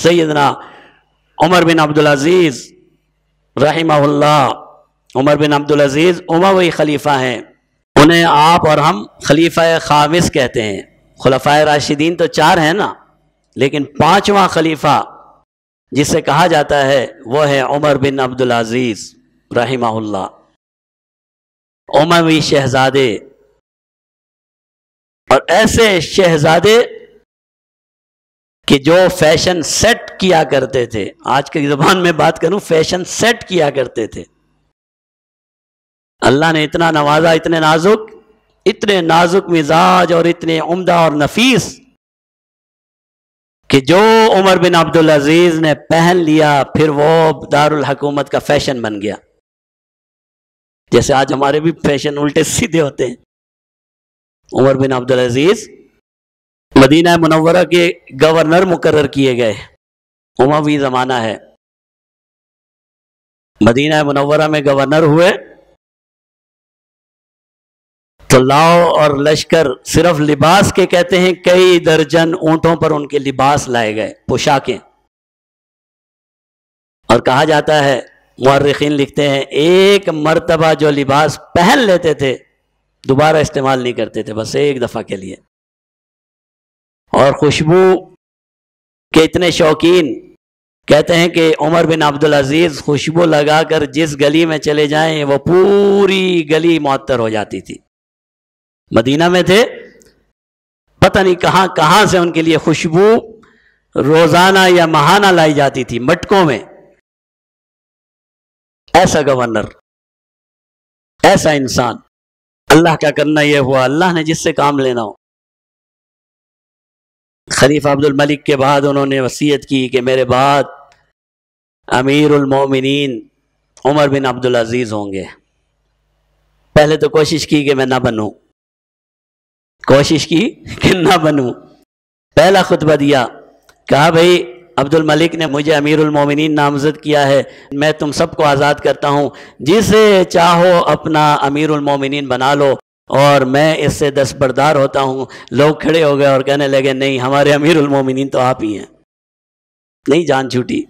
सैयदना Umar bin Abdul अजीज रहिमहुल्लाह। Umar bin Abdul अजीज उमवी खलीफा हैं, उन्हें आप और हम खलीफा खामिस कहते हैं। खुलफाए राशिदीन तो 4 हैं ना, लेकिन 5वां खलीफा जिसे कहा जाता है वो है उमर बिन अब्दुल अजीज रहिमहुल्लाह, उमवी शहजादे। और ऐसे शहजादे कि जो फैशन सेट किया करते थे, आज की ज़बान में बात करूं, फैशन सेट किया करते थे। अल्लाह ने इतना नवाजा, इतने नाजुक मिजाज और इतने उम्दा और नफीस कि जो उमर बिन अब्दुल अजीज ने पहन लिया फिर वो दारुल हुकूमत का फैशन बन गया। जैसे आज हमारे भी फैशन उल्टे सीधे होते हैं। Umar bin Abdul Aziz Medina मुनव्वरा के गवर्नर मुकर्रर किए गए। उमवी ज़माना है, मदीना मुनव्वरा में गवर्नर हुए तो लाओ और लश्कर सिर्फ लिबास के कहते हैं, कई दर्जन ऊंटों पर उनके लिबास लाए गए, पोशाकें। और कहा जाता है, मुअर्रिखीन लिखते हैं, एक मर्तबा जो लिबास पहन लेते थे दोबारा इस्तेमाल नहीं करते थे, बस एक दफा के लिए। और खुशबू के इतने शौकीन, कहते हैं कि उमर बिन अब्दुल अजीज खुशबू लगाकर जिस गली में चले जाएं वो पूरी गली मुअत्तर हो जाती थी। मदीना में थे, पता नहीं कहां कहां से उनके लिए खुशबू रोजाना या महाना लाई जाती थी, मटकों में। ऐसा गवर्नर, ऐसा इंसान। अल्लाह का करना यह हुआ, अल्लाह ने जिससे काम लेना हो। खलीफा अब्दुल मलिक के बाद उन्होंने वसीयत की कि मेरे बाद अमीरुल मोमिनीन उमर बिन अब्दुल अजीज होंगे। पहले तो कोशिश की कि मैं ना बनूं, कोशिश की कि ना बनूं। पहला खुतबा दिया, कहा भाई अब्दुल मलिक ने मुझे अमीरुल मोमिनीन नामजद किया है, मैं तुम सबको आज़ाद करता हूँ, जिसे चाहो अपना अमीरुल मोमिनीन बना लो और मैं इससे दस्तबरदार होता हूँ। लोग खड़े हो गए और कहने लगे, नहीं, हमारे अमीरुल मोमिनीन तो आप ही हैं। नहीं, जान छूटी।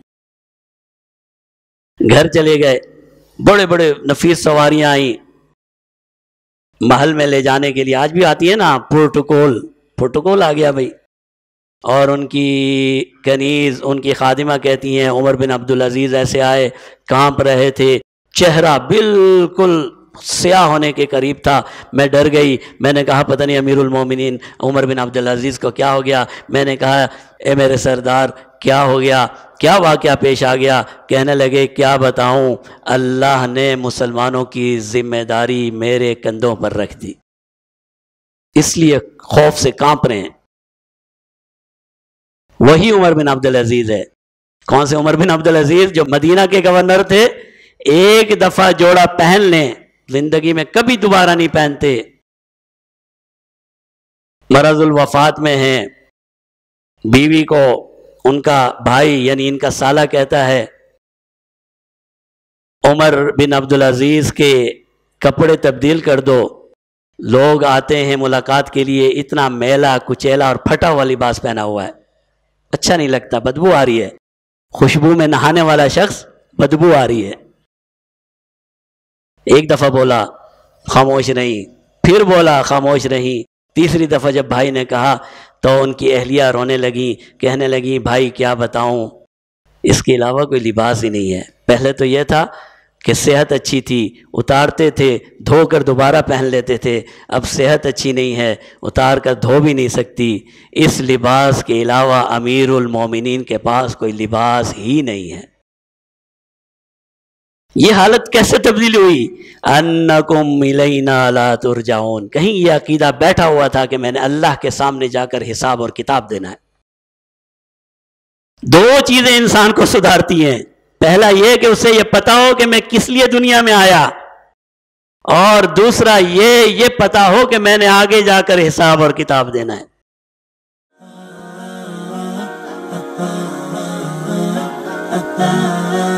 घर चले गए, बड़े बड़े नफीस सवारियां आई महल में ले जाने के लिए। आज भी आती है ना, प्रोटोकॉल आ गया भाई। और उनकी कनीज, उनकी खादिमा कहती हैं, उमर बिन अब्दुल अजीज ऐसे आए, कांप रहे थे, चेहरा बिल्कुल स्याह होने के करीब था। मैं डर गई, मैंने कहा पता नहीं अमीरुल मोमिनीन उमर बिन अब्दुल अजीज को क्या हो गया। मैंने कहा, ए मेरे सरदार, क्या हो गया, क्या वाक़या पेश आ गया। कहने लगे, क्या बताऊं, अल्लाह ने मुसलमानों की जिम्मेदारी मेरे कंधों पर रख दी, इसलिए खौफ से कांप रहे हैं। वही उमर बिन अब्दुल अजीज है। कौन से उमर बिन अब्दुल अजीज? जो मदीना के गवर्नर थे, एक दफा जोड़ा पहन लें, जिंदगी में कभी दोबारा नहीं पहनते। मरजुल वफात में हैं, बीवी को उनका भाई यानी इनका साला कहता है, उमर बिन अब्दुल अजीज के कपड़े तब्दील कर दो। लोग आते हैं मुलाकात के लिए, इतना मैला कुचैला और फटा हुआ लिबास पहना हुआ है, अच्छा नहीं लगता, बदबू आ रही है। खुशबू में नहाने वाला शख्स, बदबू आ रही है। एक दफा बोला, खामोश रही, फिर बोला, खामोश रही। तीसरी दफा जब भाई ने कहा तो उनकी अहलिया रोने लगी, कहने लगी, भाई क्या बताऊं, इसके अलावा कोई लिबास ही नहीं है। पहले तो यह था कि सेहत अच्छी थी, उतारते थे, धोकर दोबारा पहन लेते थे। अब सेहत अच्छी नहीं है, उतार कर धो भी नहीं सकती। इस लिबास के अलावा अमीरुल मोमिनीन के पास कोई लिबास ही नहीं है। ये हालत कैसे तब्दील हुई? अन्नकुम इलैना ला तुरजाऊन। कहीं यह अकीदा बैठा हुआ था कि मैंने अल्लाह के सामने जाकर हिसाब और किताब देना है। दो चीजें इंसान को सुधारती हैं। पहला यह कि उसे यह पता हो कि मैं किस लिए दुनिया में आया, और दूसरा ये पता हो कि मैंने आगे जाकर हिसाब और किताब देना है।